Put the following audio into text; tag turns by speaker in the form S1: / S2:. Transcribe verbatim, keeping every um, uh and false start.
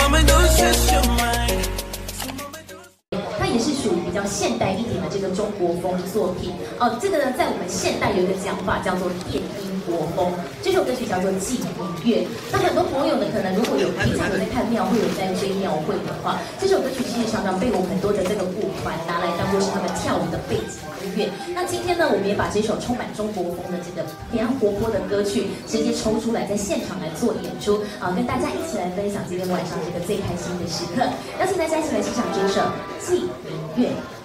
S1: 它也是属于比较现代一点的这个中国风作品哦。这个呢，在我们现代有一个讲法叫做电音国风。这首歌曲叫做《祭明月》。那很多朋友呢，可能如果有平常有在看庙会，有在追庙会的话，这首歌曲其实常常被我们很多的这个舞团拿来当做是他们跳舞的背景音乐。那今天呢，我们也把这首充满中国风的这个非常活泼的歌曲，直接抽出来在现场来做演出啊，跟大家一起来分享今天晚上这个最开心的时刻。邀请大家一起来欣赏这首《祭明月》。